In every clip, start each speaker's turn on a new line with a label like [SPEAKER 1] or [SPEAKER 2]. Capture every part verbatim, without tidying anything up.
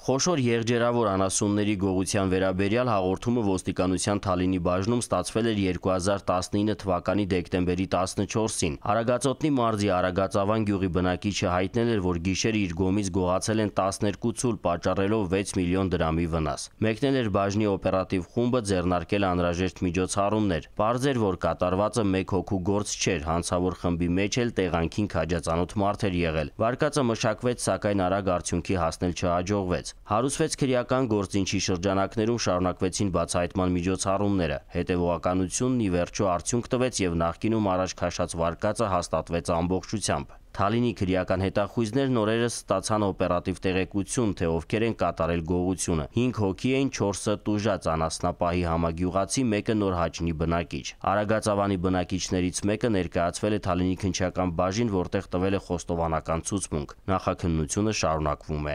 [SPEAKER 1] Խոշոր եղջերավոր անասունների գողության վերաբերյալ հաղորդումը ոստիկանության Թալինի բաժնում ստացվել էր երկու հազար տասնինը թվականի դեկտեմբերի տասնչորսին։ Արագածոտնի մարզի Արագածավան գյուղի բնակիչը հայտնել էր, որ գիշեր իր գոմից գողացել են տասներկու ցուլ, պատճառելով վեց միլիոն դրամի վնաս։ Մեկնել էր բաժնի օպերատիվ խումբը, ձեռնարկել անհրաժեշտ միջոցառումներ։ Պարզ էր, որ կատարվածը մեկ հոգու գործ չէր, հանցավոր խմբի մեջ էլ տեղանքին քաջածանոթ մարդ էր եղել։ Վարկածը մշակվեց, սակայն արագ արդյունքի հասնել չհաջողվեց։ Հարուցվեց քրեական գործինչի շրջանակներում շարունակվեցին բացահայտման միջոցառումները։ Հետևողականությունն ի վերջո արդյունք տվեց եւ նախկինում առաջ քաշած վարկածը հաստատվեց ամբողջությամբ։ Թալինի քրեական հետախույզներն օրերս ստացան օպերատիվ տեղեկություն, թե ովքեր են կատարել գողությունը։ հինգ հոգի էին, չորսը տուժած անասնապահի համագյուղացի, մեկը Նորհաճնի բնակիչ։ Արագածավանի բնակիչներից մեկը ներկայացվել է Թալինի քննչական բաժին, որտեղ տվել է խոստովանական ցուցմունք։ Նախաքննությունը շարունակվում է։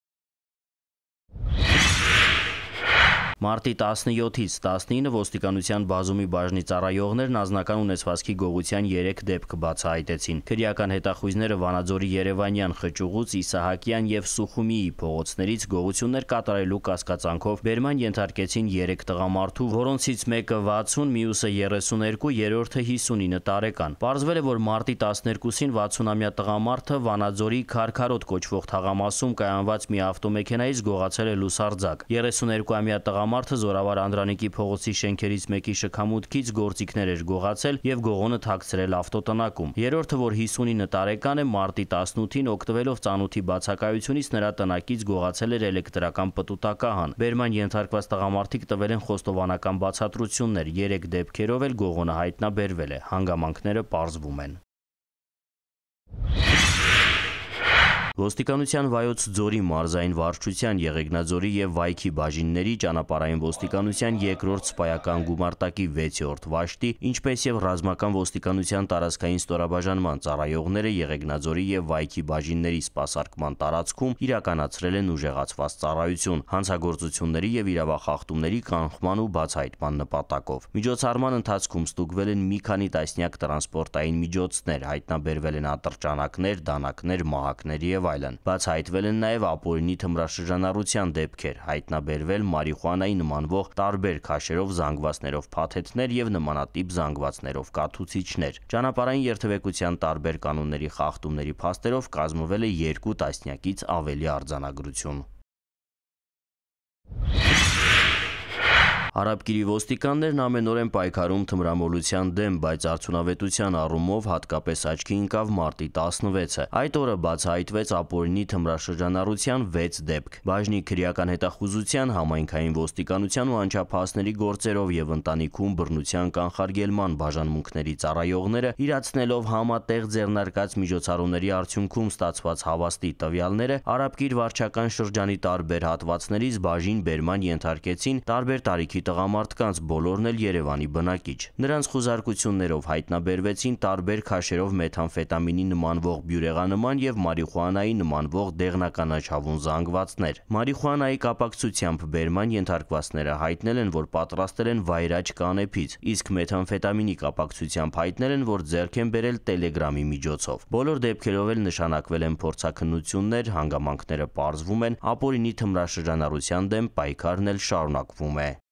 [SPEAKER 1] Մարտի տասնյոթից տասնինը ոստիկանության բազումի բաժնի ծառայողներն անձնական ունեցվածքի գողության երեք դեպք բացահայտեցին։ Քրեական հետախույզները Վանաձորի Երևանյան, Խճուղուց, Իսահակյան եւ Սուխումիի փողոցներից գողություններ կատարելու կասկածանքով բերման ենթարկեցին երեք տղամարդու, որոնցից մեկը վաթսուն, մյուսը երեսուներկու, երրորդը հիսունինը տարեկան։ Պարզվել է, որ մարտի տասներկուսին վաթսունամյա տղամարդը Վանաձորի Քարքարոտ կոչվող թաղամասում կայանված մի ավտոմեքենայից գողացել է լուսարձակ։ երեսուներկուամյա տղամարդը Մարդը Զորավար Անդրանիկի փողոցի շենքերից մեկի շքամուտքից գործիքներ էր գողացել եւ գողոնը թաքցրել ավտոտնակում։ Երրորդը, որ հիսունինը տարեկան է, մարտի տասնութին օգտվելով ծանոթի բացակայությունից նրա տնակից գողացել էր էլեկտրական պտուտակահան։ Բերման ենթարկված տղամարդիկ տվել են խոստովանական բացատրություններ, երեք դեպքերով էլ գողոնը հայտնաբերվել է, հանգամանքները պարզվում են։ Ոստիկանության Վայոց ձորի մարզային վարչության, Եղեգնաձորի եւ Վայքի բաժինների, ճանապարհային ոստիկանության երկրորդ սպայական գումարտակի վեցերորդ վաշտի, ինչպես եւ ռազմական ոստիկանության տարածքային ստորաբաժանման ծառայողները Եղեգնաձորի եւ Վայքի բաժինների սպասարկման տարածքում իրականացրել են ուժեղացված ծառայություն, հանցագործությունների եւ իրավախախտումների կանխման ու բացահայտման նպատակով։ Միջոցառման ընթացքում ստուգվել են մի քանի տասնյակ տրանսպորտային միջոցներ, հայտնաբերվել են ատրճանակներ, դանակներ, մահակներ եւ այլն։ Բացահայտվել են նաև ապօրինի թմրաշրջանառության դեպքեր, հայտնաբերվել մարիխուանայի նմանվող տարբեր քաշերով զանգվածներով փաթեթներ եւ նմանատիպ զանգվածներով կաթուցիչներ։ Ճանապարհային երթևեկության տարբեր կանոնների խախտումների փաստերով կազմվել է երկու տասնյակից ավելի արձանագրություն։ Արաբկիրի ոստիկաններն ամենօրեն պայքարում թմրամոլության դեմ, բայց արդյունավետության առումով հատկապես աչքի ընկավ մարտի տասնվեցը։ Այդ օրը բացահայտվեց ապօրինի թմրաշրջանառության վեց դեպք։ Բաժնի քրեական հետախուզության, համայնքային ոստիկանության ու անչափահասների գործերով եւ ընտանիքում բռնության կանխարգելման բաժանմունքների ծառայողները իրացնելով համատեղ ձեռնարկած միջոցառումների արդյունքում ստացված հավաստի տվյալները Արաբկիր վարչական շրջանի տարբեր հատվածներից բաժին բերման ենթարկեցին տարբեր տարիքի տղամարդկանց, բոլորն էլ Երևանի բնակիչ։ Նրանց խուզարկություններով հայտնաբերվեցին տարբեր քաշերով մեթամֆետամինի նմանվող բյուրեղանման եւ մարիխուանայի նմանվող դեղնականաչավուն զանգվածներ։ Մարիխուանայի կապակցությամբ բերման ենթարկվածները հայտնել են, որ պատրաստել են վայրաճ կանեփից, իսկ մեթամֆետամինի կապակցությամբ հայտնել են, որ ձեռք են բերել տելեգրամի միջոցով։ Բոլոր դեպքերով էլ նշանակվել են փորձաքննություններ, հանգամանքները պարզվում են, ապօրինի թմրաշրջանառության դեմ պայքարն էլ շարունակվում է։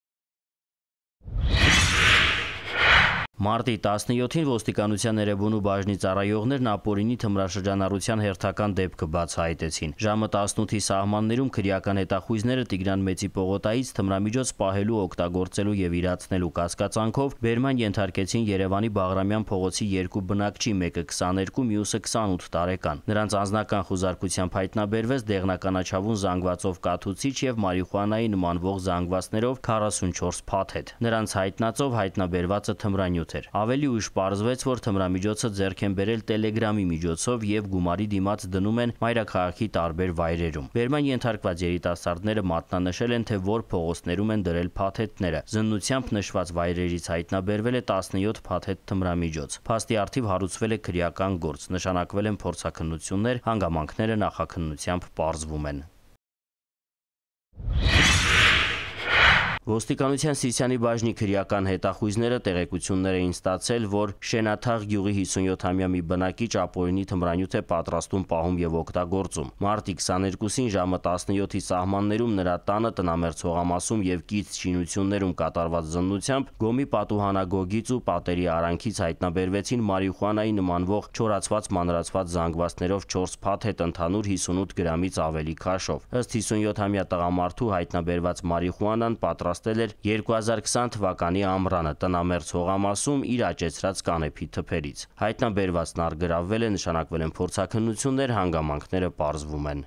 [SPEAKER 1] Մարտի տասնյոթին ոստիկանության Էրեբունու բաժնի ծառայողներն ապօրինի թմրաշրջանառության հերթական դեպքը բացահայտեցին։ Ժամը տասնութի սահմաններում քրեական հետախույզները Տիգրան Մեծի պողոտայից թմրամիջոց պահելու, օգտագործելու եւ իրացնելու կասկածանքով բերման ենթարկեցին Երևանի Բաղրամյան փողոցի երկու բնակչի, մեկը քսաներկու, մյուսը քսանութ տարեկան։ Նրանց անձնական խուզարկությամբ հայտնաբերվեց դեղնականաչավուն զանգվածով կաթուցիչ եւ մարիխուանայի նմանվող զանգվածներով քառասունչորս փաթեթ։ Նրանց հայտնածով հայտնաբերվածը թմրանյութ էր։ Ավելի ուշ պարզվեց, որ թմրամիջոցը ձեռք են բերել տելեգրամի միջոցով եւ գումարի դիմաց դնում են մայրաքաղաքի տարբեր վայրերում։ Բերման ենթարկված երիտասարդները մատնանշել են, թե որ փողոցներում են դրել փաթեթները։ Զննությամբ նշված վայրերից հայտնաբերվել է տասնյոթ փաթեթ թմրամիջոց։ Փաստի առթիվ հարուցվել է քրեական գործ, նշանակվել են փորձաքննություններ, հանգամանքները նախաքննությամբ պարզվում են։ Ոստիկանության Սիսիանի բաժնի քրեական հետախույզները տեղեկություններ էին ստացել, որ Շենաթաղ գյուղի հիսունյոթամյա մի բնակիչ ապօրինի թմրանյութ է պատրաստում, պահում եւ օգտագործում։ Մարտի քսաներկուսին ժամը տասնյոթի սահմաններում նրա տանը տնամերձ հողամասում եւ կից շինություններում կատարված զննությամբ գոմի պատուհանագոգից ու պատերի արանքից հայտնաբերվեցին մարիխուանայի նմանվող չորացված մանրացված զանգվածներով չորս փաթեթ ընդհանուր հիսունութ գրամից ավելի քաշով։ Ըստ հիսունյոթամյա տղամարդու հայտնաբերված մարիխուանան պատրաստել էր երկու հազար քսան թվականի ամռանը տնամերձ հողամասում իր աճեցրած կանեփի թփերից։ Հայտնաբերվածն առգրավվել է, նշանակվել են փորձաքննություններ, հանգամանքները պարզվում են։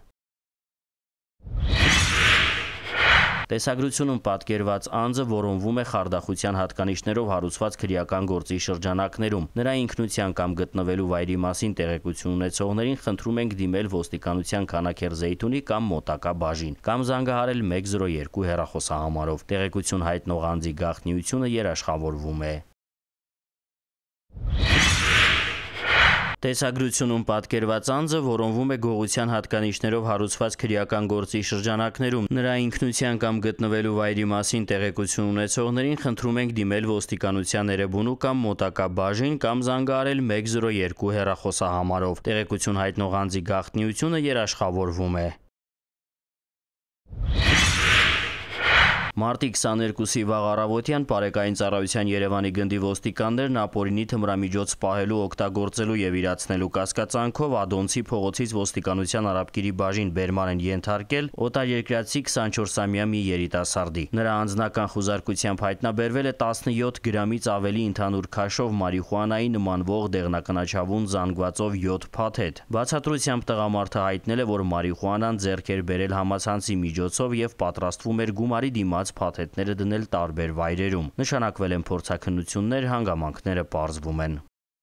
[SPEAKER 1] Տեսագրությունում պատկերված անձը որոնվում է խարդախության հատկանիշներով հարուցված քրեական գործի շրջանակներում։ Նրա ինքնության կամ գտնվելու վայրի մասին տեղեկություն ունեցողներին խնդրում ենք դիմել ոստիկանության Քանաքեռ Զեյթունի կամ մոտակա բաժին կամ զանգահարել մեկ զրո երկու հեռախոսահամարով։ Տեղեկություն հայտնող անձի գաղտնիությունը երաշխավորվում է։ Տեսագրությունում պատկերված անձը որոնվում է գողության հատկանիշներով հարուցված քրեական գործի շրջանակներում։ Նրա ինքնության կամ գտնվելու վայրի մասին տեղեկություն ունեցողներին խնդրում ենք դիմել ոստիկանության Էրեբունու կամ մոտակա բաժին կամ զանգահարել մեկ զրո երկու հեռախոսահամարով։ Տեղեկություն հայտնող անձի գաղտնիությունը երաշխավորվում է։ Մարտի քսաներկուսի վաղ առավոտյան Պարեկային ծառայության Երևանի գնդի ոստիկաններն ապօրինի թմրամիջոց պահելու, օգտագործելու եւ իրացնելու կասկածանքով Ադոնցի փողոցից ոստիկանության Արաբկիրի բաժին բերման են ենթարկել օտարերկրացի քսանչորսամյա մի երիտասարդի։ Նրա անձնական խուզարկությամբ հայտնաբերվել է տասնյոթ գրամից ավելի ընդհանուր քաշով մարիխուանայի նմանվող դեղնականաչավուն զանգվածով յոթ փաթեթ։ Բացատրությամբ տղամարդը հայտնել է, որ մարիխուանան ձեռք էր բերել համացանցի միջոցով եւ պատրաստվում էր գումարի դիմաց փաթեթները դնել տարբեր վայրերում։ Նշանակվել են փորձաքննություններ, հանգամանքները պարզվում են։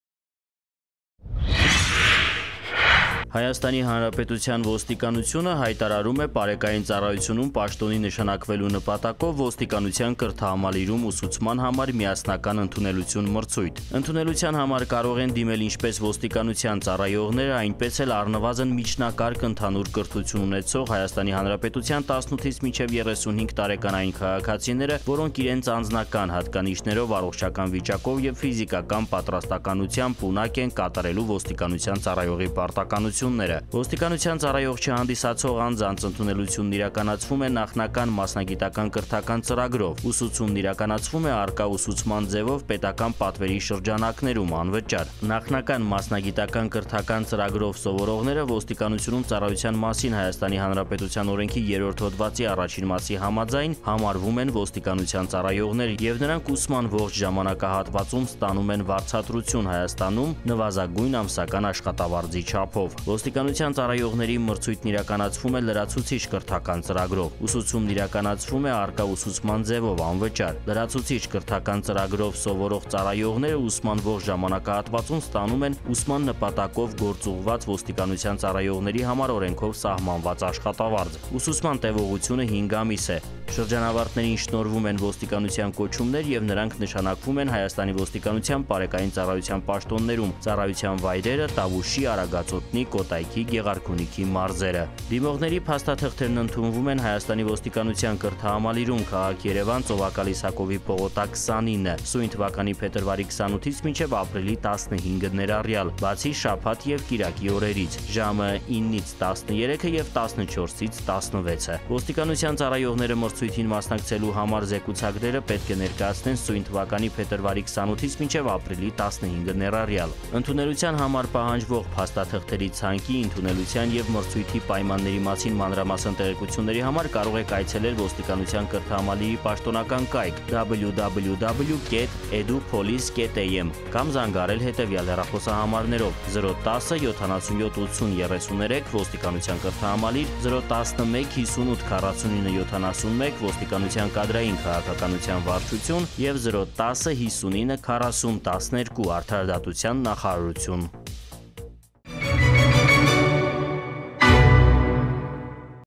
[SPEAKER 1] Հայաստանի Հանրապետության ոստիկանությունը հայտարարում է Պարեկային ծառայությունում պաշտոնի նշանակվելու նպատակով ոստիկանության կրթահամալիրում ուսուցման համար միասնական ընդունելություն մրցույթ։ Ընդունելության համար կարող են դիմել ինչպես ոստիկանության ծառայողները, այնպես էլ առնվազն միջնակարգ ընդհանուր կրթություն ունեցող Հայաստանի Հանրապետության տասնութից մինչև երեսունհինգ տարեկանային քաղաքացիները, որոնք իրենց անձնական հատկանիշներով, առողջական վիճակով եւ ֆիզիկական պատրաստականությամբ ունակ են կատարելու ոստիկանության ծառայողի պարտականություն։ Ոստիկանության ծառայող չհանդիսացող անձանց ընդունելությունն իրականացվում է նախնական մասնագիտական կրթական ծրագրով։ Ուսուցումն իրականացվում է առկա ուսուցման ձևով պետական պատվերի շրջանակներում անվճար։ Նախնական մասնագիտական կրթական ծրագրով սովորողները ոստիկանությունում ծառայության մասին Հայաստանի Հանրապետության օրենքի երրորդ հոդվածի առաջին մասի համաձայն համարվում են ոստիկանության ծառայողներ եւ նրանք ուսման ողջ ժամանակահատվածում ստանում են վարձատրություն Հայաստանում նվազագույն ամսական աշխատավարձի չափով։ Ոստիկանության ծառայողների մրցույթն իրականացվում է լրացուցիչ կրթական ծրագրով։ Ուսուցումն իրականացվում է առկա ուսուցման ձևով անվճար։ Լրացուցիչ կրթական ծրագրով սովորող ծառայողները ուսման ողջ ժամանակահատվածում ստանում են ուսման նպատակով գործուղված ոստիկանության ծառայողների համար օրենքով սահմանված աշխատավարձ։ Ուսուցման տևողությունը հինգ ամիս է։ Շրջանավարտներին շնորհվում են ոստիկանության կոչումներ եւ նրանք նշանակվում են Հայաստանի ոստիկանության Պարեկային ծառայության պաշտոններում։ Ծառայության վայրերը Տավուշի, Արագածոտնի, Կոտայքի, Գեղարքունիքի մարզերը։ Դիմողների փաստաթղթերն ընդունվում են Հայաստանի ոստիկանության կրթահամալիրում, քաղաք Երևան, Ծովակալ Իսակովի պողոտա քսանինը, սույն թվականի փետրվարի քսանութից մինչև ապրիլի տասնհինգը ներառյալ, բացի շաբաթ եւ կիրակի օրերից, ժամը իննից տասներեքը եւ տասնչորսից տասնվեցը։ Ոստիկանության ծառայողները մրցույթին մասնակցելու համար զեկուցակները պետք է ներկայացնեն սույն թվականի փետրվարի քսանութից մինչև ապրիլի տասնհինգը ներառյալ։ Ընդունելության համար պահանջվող փաստաթղթերի ցանկի, ընդունելության եւ մրցույթի պայմանների մասին մանրամասն տեղեկությունների համար կարող եք այցելել ոստիկանության կրթահամալիրի պաշտոնական կայք w w w կետ էդուպոլիս կետ a m կամ զանգահարել հետևյալ հեռախոսահամարներով զրո տասը յոթանասունյոթ ութսուն երեսուներեք ոստիկանության կրթահամալիր, զրո տասնմեկ հիսունութ քառասունինը յոթանասունմեկ ոստիկանության կադրային քաղաքականության վարչություն եւ զրո տասը հիսունինը քառասուն տասներկու արդարադատության նախարարություն։